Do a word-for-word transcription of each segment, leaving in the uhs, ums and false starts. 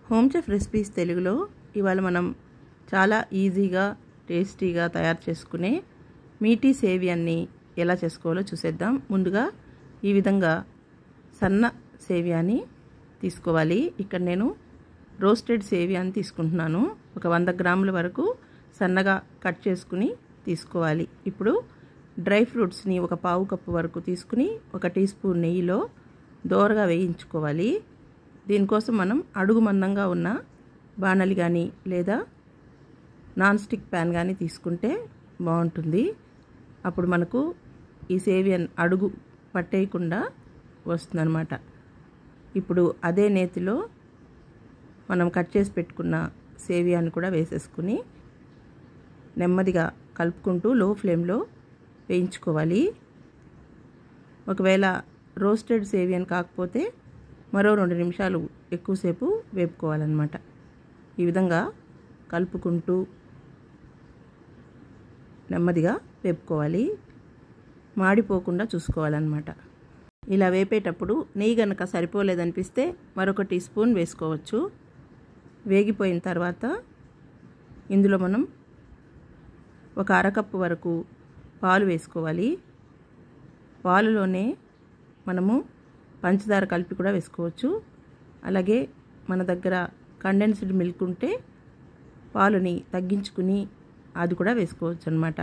Home chef recipes తెలుగులో ఇవాళ మనం చాలా ఈజీగా టేస్టీగా తయారు చేసుకునే మీటీ సేవియాన్ని ఎలా చేసుకోవాలో చూసేద్దాం. ముందుగా ఈ విధంగా సన్న సేవియాని తీసుకోవాలి. ఇక్కడ నేను రోస్టెడ్ సేవియాని తీసుకుంటున్నాను. ఒక వంద గ్రాముల వరకు సన్నగా కట్ చేసుకుని తీసుకోవాలి. ఇప్పుడు డ్రై ఫ్రూట్స్ని ఒక పావు కప్పు వరకు తీసుకుని ఒక టీ స్పూన్ నెయ్యిలో దోరగా వేయించుకోవాలి. దీనికోసం మనం అడుగు మందంగా ఉన్న బాణలి కానీ లేదా నాన్ స్టిక్ ప్యాన్ కానీ తీసుకుంటే బాగుంటుంది. అప్పుడు మనకు ఈ సేవియన్ అడుగు పట్టేయకుండా వస్తుందన్నమాట. ఇప్పుడు అదే నేతిలో మనం కట్ చేసి పెట్టుకున్న సేవియాన్ని కూడా వేసేసుకుని నెమ్మదిగా కలుపుకుంటూ లో ఫ్లేమ్లో వేయించుకోవాలి. ఒకవేళ రోస్టెడ్ సేవియన్ కాకపోతే మరో రెండు నిమిషాలు ఎక్కువసేపు వేపుకోవాలన్నమాట. ఈ విధంగా కలుపుకుంటూ నెమ్మదిగా వేపుకోవాలి. మాడిపోకుండా చూసుకోవాలన్నమాట. ఇలా వేపేటప్పుడు నెయ్యి కనుక సరిపోలేదనిపిస్తే మరొక టీ స్పూన్ వేసుకోవచ్చు. వేగిపోయిన తర్వాత ఇందులో మనం ఒక అరకప్పు వరకు పాలు వేసుకోవాలి. పాలులోనే మనము పంచదార కలిపి కూడా వేసుకోవచ్చు. అలాగే మన దగ్గర కండెన్స్డ్ మిల్క్ ఉంటే పాలుని తగ్గించుకుని అది కూడా వేసుకోవచ్చు అన్నమాట.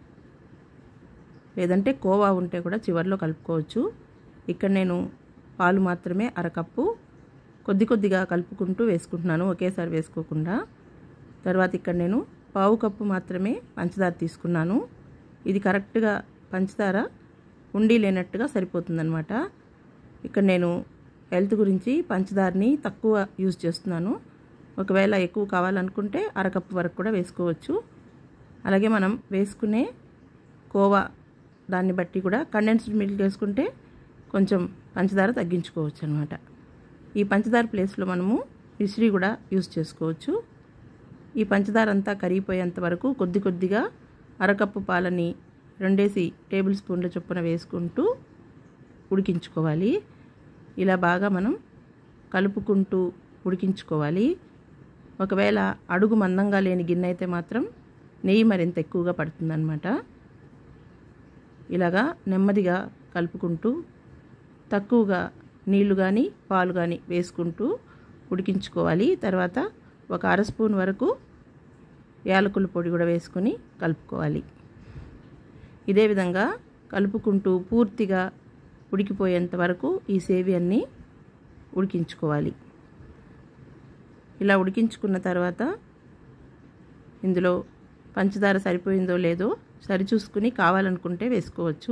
లేదంటే కోవా ఉంటే కూడా చివరిలో కలుపుకోవచ్చు. ఇక్కడ నేను పాలు మాత్రమే అరకప్పు కొద్ది కొద్దిగా కలుపుకుంటూ వేసుకుంటున్నాను, ఒకేసారి వేసుకోకుండా. తర్వాత ఇక్కడ నేను పావు కప్పు మాత్రమే పంచదార తీసుకున్నాను. ఇది కరెక్ట్గా పంచదార ఉండి లేనట్టుగా సరిపోతుందన్నమాట. ఇక్కడ నేను హెల్త్ గురించి పంచదారని తక్కువ యూజ్ చేస్తున్నాను. ఒకవేళ ఎక్కువ కావాలనుకుంటే అరకప్పు వరకు కూడా వేసుకోవచ్చు. అలాగే మనం వేసుకునే కోవా దాన్ని బట్టి కూడా కండెన్స్డ్ మిల్క్ వేసుకుంటే కొంచెం పంచదార తగ్గించుకోవచ్చు అనమాట. ఈ పంచదార ప్లేస్లో మనము మిశ్రీ కూడా యూజ్ చేసుకోవచ్చు. ఈ పంచదార అంతా కరిగిపోయేంత వరకు కొద్ది కొద్దిగా అరకప్పు పాలని రెండేసి టేబుల్ స్పూన్ల చొప్పున వేసుకుంటూ ఉడికించుకోవాలి. ఇలా బాగా మనం కలుపుకుంటూ ఉడికించుకోవాలి. ఒకవేళ అడుగు మందంగా లేని గిన్నె అయితే మాత్రం నెయ్యి మరింత ఎక్కువగా పడుతుందన్నమాట. ఇలాగా నెమ్మదిగా కలుపుకుంటూ తక్కువగా నీళ్లు కానీ పాలు కానీ వేసుకుంటూ ఉడికించుకోవాలి. తర్వాత ఒక అర స్పూన్ వరకు యాలకుల పొడి కూడా వేసుకొని కలుపుకోవాలి. ఇదే విధంగా కలుపుకుంటూ పూర్తిగా ఉడికిపోయేంత వరకు ఈ సేవియాన్ని ఉడికించుకోవాలి. ఇలా ఉడికించుకున్న తర్వాత ఇందులో పంచదార సరిపోయిందో లేదో సరిచూసుకుని కావాలనుకుంటే వేసుకోవచ్చు.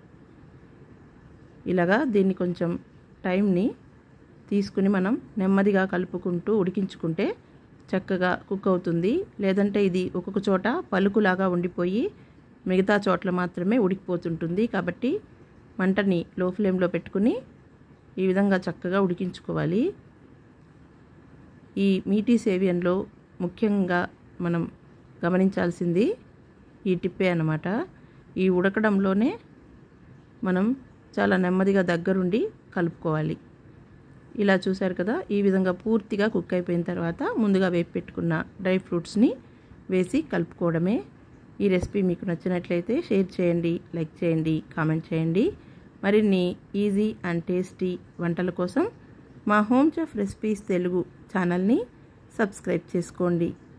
ఇలాగా దీన్ని కొంచెం టైంని తీసుకుని మనం నెమ్మదిగా కలుపుకుంటూ ఉడికించుకుంటే చక్కగా కుక్ అవుతుంది. లేదంటే ఇది ఒక్కొక్క చోట పలుకులాగా ఉండిపోయి మిగతా చోట్ల మాత్రమే ఉడికిపోతుంటుంది. కాబట్టి మంటని లో ఫ్లేమ్లో పెట్టుకుని ఈ విధంగా చక్కగా ఉడికించుకోవాలి. ఈ మీటీ సేవియన్లో ముఖ్యంగా మనం గమనించాల్సింది ఈ టిప్పే అన్నమాట. ఈ ఉడకడంలోనే మనం చాలా నెమ్మదిగా దగ్గరుండి కలుపుకోవాలి. ఇలా చూశారు కదా, ఈ విధంగా పూర్తిగా కుక్ అయిపోయిన తర్వాత ముందుగా వేపి పెట్టుకున్న డ్రై ఫ్రూట్స్ని వేసి కలుపుకోవడమే. ఈ రెసిపీ మీకు నచ్చినట్లయితే షేర్ చేయండి, లైక్ చేయండి, కామెంట్ చేయండి. మరిన్ని ఈజీ అండ్ టేస్టీ వంటల కోసం మా హోమ్ చెఫ్ రెసిపీస్ తెలుగు ఛానల్ని సబ్స్క్రైబ్ చేసుకోండి.